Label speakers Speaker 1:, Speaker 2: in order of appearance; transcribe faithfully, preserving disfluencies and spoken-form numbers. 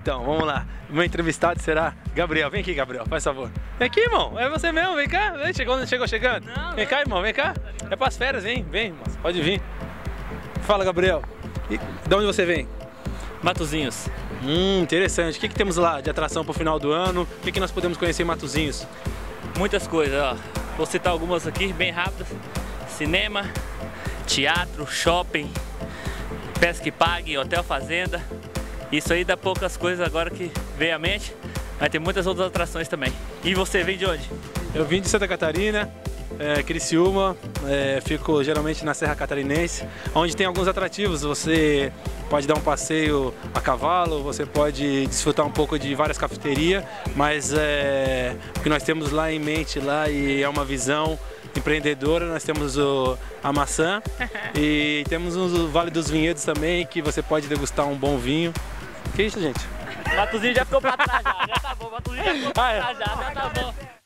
Speaker 1: Então, vamos lá. Meu entrevistado será Gabriel. Vem aqui, Gabriel, faz favor. Vem aqui, irmão. É você mesmo, vem cá. Vem, chegou, chegou chegando? Não, vem não. cá, irmão, vem cá. É pras férias, vem, vem, moça. Pode vir. Fala, Gabriel. E de onde você vem?
Speaker 2: Matozinhos.
Speaker 1: Hum, interessante. O que, que temos lá de atração pro final do ano? O que, que nós podemos conhecer em Matozinhos?
Speaker 2: Muitas coisas, ó. Vou citar algumas aqui, bem rápidas. Cinema, teatro, shopping, pesca e pague, hotel fazenda. Isso aí dá poucas coisas agora que vem à mente. Vai ter muitas outras atrações também. E você vem de onde?
Speaker 1: Eu vim de Santa Catarina, é, Criciúma, é, fico geralmente na Serra Catarinense, onde tem alguns atrativos. Você pode dar um passeio a cavalo, você pode desfrutar um pouco de várias cafeterias, mas é, o que nós temos lá em mente lá e é uma visão empreendedora. Nós temos o, a maçã e temos o Vale dos Vinhedos também, que você pode degustar um bom vinho. Que isso, gente?
Speaker 2: Matozinho já ficou pra trás já, já tá bom, Matozinho já ficou pra trás já, já tá bom.